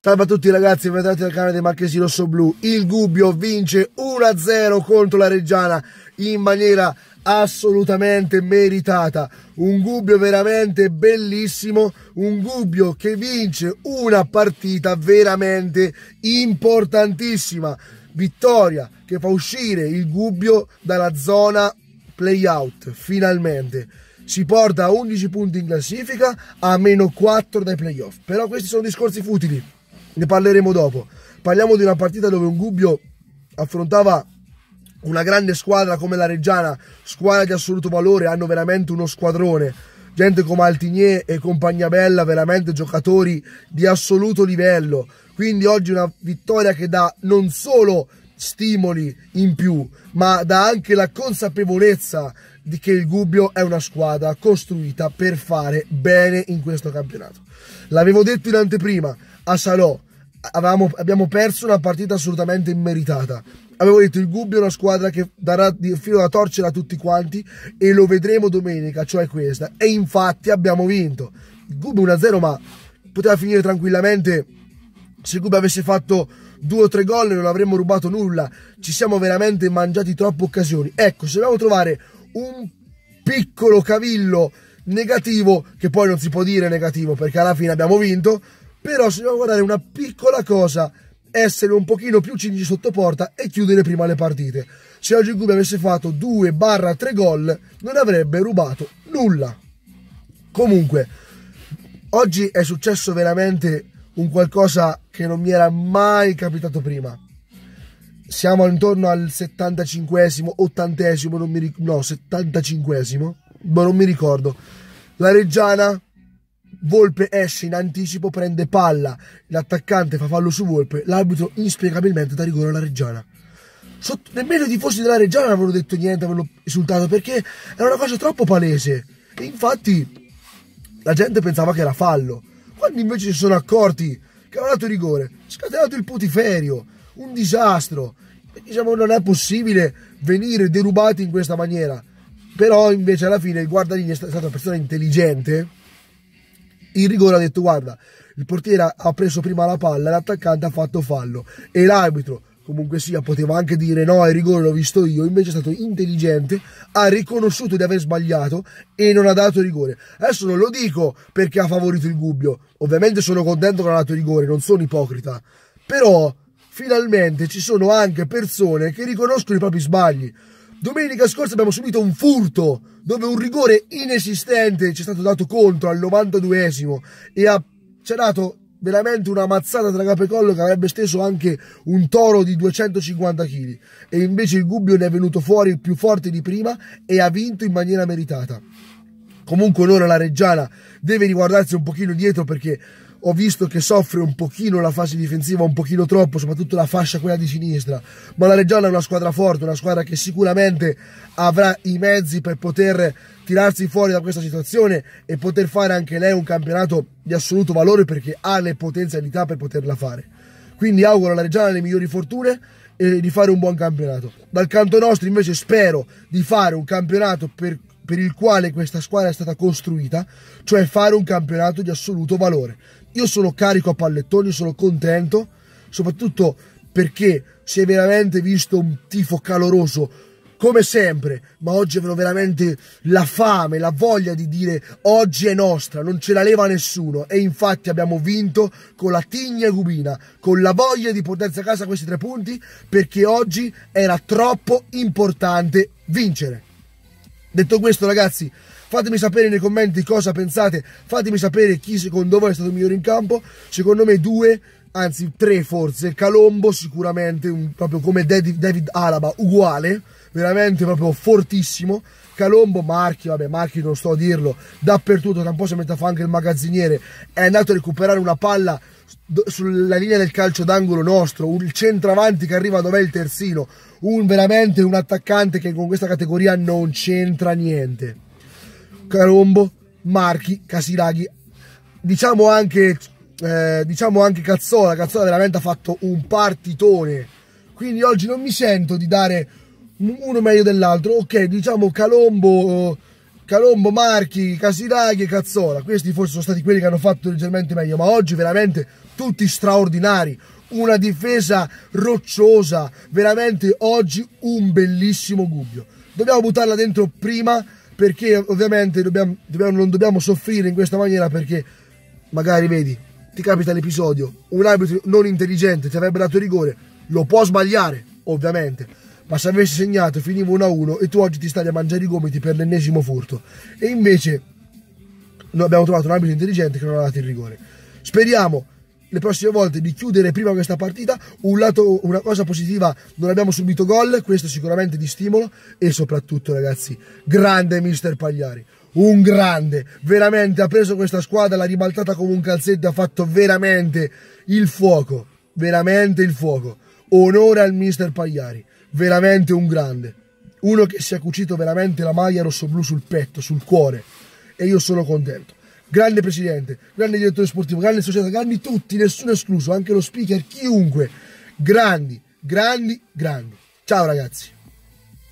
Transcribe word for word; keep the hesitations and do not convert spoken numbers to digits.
Salve a tutti ragazzi, benvenuti al canale dei Marchesi Rossoblu. Il Gubbio vince uno a zero contro la Reggiana in maniera assolutamente meritata. Un Gubbio veramente bellissimo, un Gubbio che vince una partita veramente importantissima. Vittoria che fa uscire il Gubbio dalla zona play-out, finalmente. Si porta a undici punti in classifica, a meno quattro dai playoff. Però questi sono discorsi futili, ne parleremo dopo. Parliamo di una partita dove un Gubbio affrontava una grande squadra come la Reggiana, squadra di assoluto valore, hanno veramente uno squadrone. Gente come Altinier e compagnia bella, veramente giocatori di assoluto livello. Quindi oggi una vittoria che dà non solo stimoli in più, ma dà anche la consapevolezza di che il Gubbio è una squadra costruita per fare bene in questo campionato. L'avevo detto in anteprima, a Salò avevamo, abbiamo perso una partita assolutamente immeritata. Avevo detto il Gubbio è una squadra che darà il filo da torcere a tutti quanti e lo vedremo domenica, cioè questa, e infatti abbiamo vinto. Il Gubbio uno a zero, ma poteva finire tranquillamente. Se il Gubbio avesse fatto due o tre gol non avremmo rubato nulla. Ci siamo veramente mangiati troppe occasioni. Ecco, se dobbiamo trovare un piccolo cavillo negativo, che poi non si può dire negativo perché alla fine abbiamo vinto, però se dobbiamo guardare una piccola cosa, essere un pochino più cingi sotto porta e chiudere prima le partite. Se oggi il Gubbio avesse fatto due tre gol non avrebbe rubato nulla. Comunque oggi è successo veramente un qualcosa che non mi era mai capitato prima. Siamo intorno al settantacinquesimo, ottantesimo, non mi ric- no, settantacinquesimo, ma non mi ricordo. La Reggiana, Volpe esce in anticipo, prende palla, l'attaccante fa fallo su Volpe, l'arbitro inspiegabilmente dà rigore alla Reggiana. Sotto, nemmeno i tifosi della Reggiana non avevano detto niente, avevano esultato, perché era una cosa troppo palese. E infatti la gente pensava che era fallo. Quando invece si sono accorti che aveva dato rigore, scatenato il putiferio, un disastro. E diciamo, non è possibile venire derubati in questa maniera. Però invece alla fine il guardalinee è stata una persona intelligente. Il rigore ha detto: guarda, il portiere ha preso prima la palla, l'attaccante ha fatto fallo, e l'arbitro comunque sia poteva anche dire no, il rigore l'ho visto io. Invece è stato intelligente, ha riconosciuto di aver sbagliato e non ha dato rigore. Adesso non lo dico perché ha favorito il Gubbio, ovviamente sono contento che non ha dato rigore, non sono ipocrita, però finalmente ci sono anche persone che riconoscono i propri sbagli. Domenica scorsa abbiamo subito un furto dove un rigore inesistente ci è stato dato contro al novantaduesimo e ha, ci ha dato veramente una mazzata tra capo e collo che avrebbe steso anche un toro di duecentocinquanta chili, e invece il Gubbio ne è venuto fuori più forte di prima e ha vinto in maniera meritata. Comunque ora la Reggiana deve riguardarsi un pochino dietro, perché ho visto che soffre un pochino la fase difensiva, un pochino troppo, soprattutto la fascia quella di sinistra, ma la Reggiana è una squadra forte, una squadra che sicuramente avrà i mezzi per poter tirarsi fuori da questa situazione e poter fare anche lei un campionato di assoluto valore, perché ha le potenzialità per poterla fare. Quindi auguro alla Reggiana le migliori fortune e di fare un buon campionato. Dal canto nostro invece spero di fare un campionato per, per il quale questa squadra è stata costruita, cioè fare un campionato di assoluto valore. Io sono carico a pallettoni, sono contento, soprattutto perché si è veramente visto un tifo caloroso, come sempre, ma oggi avevo veramente la fame, la voglia di dire oggi è nostra, non ce la leva nessuno, e infatti abbiamo vinto con la tigna gubina, con la voglia di portarsi a casa questi tre punti, perché oggi era troppo importante vincere. Detto questo ragazzi, fatemi sapere nei commenti cosa pensate, fatemi sapere chi secondo voi è stato il migliore in campo. Secondo me due, anzi tre forse. Calombo sicuramente, un, proprio come David Alaba, uguale, veramente proprio fortissimo. Calombo, Marchi, vabbè Marchi non sto a dirlo, dappertutto, tra un po' si mette a fare anche il magazziniere, è andato a recuperare una palla sulla linea del calcio d'angolo nostro, un centravanti che arriva dov'è il terzino, un veramente un attaccante che con questa categoria non c'entra niente. Calombo, Marchi, Casiraghi, diciamo anche eh, diciamo anche Cazzola. Cazzola veramente ha fatto un partitone, quindi oggi non mi sento di dare uno meglio dell'altro. Ok, diciamo Calombo Calombo, Marchi, Casiraghi e Cazzola, questi forse sono stati quelli che hanno fatto leggermente meglio, ma oggi veramente tutti straordinari, una difesa rocciosa, veramente oggi un bellissimo Gubbio. Dobbiamo buttarla dentro prima, perché ovviamente dobbiamo, dobbiamo, non dobbiamo soffrire in questa maniera, perché magari vedi, ti capita l'episodio, un arbitro non intelligente ti avrebbe dato rigore, lo può sbagliare ovviamente, ma se avessi segnato finiva uno a uno e tu oggi ti stai a mangiare i gomiti per l'ennesimo furto, e invece noi abbiamo trovato un arbitro intelligente che non ha dato il rigore. Speriamo le prossime volte di chiudere prima questa partita. Un lato, una cosa positiva, non abbiamo subito gol, questo sicuramente di stimolo, e soprattutto ragazzi, grande mister Pagliari, un grande, veramente ha preso questa squadra, l'ha ribaltata come un calzetto, ha fatto veramente il fuoco, veramente il fuoco. Onore al mister Pagliari, veramente un grande, uno che si è cucito veramente la maglia rossoblù sul petto, sul cuore, e io sono contento. Grande presidente, grande direttore sportivo, grande società, grandi tutti, nessuno escluso, anche lo speaker, chiunque, grandi, grandi, grandi. Ciao ragazzi.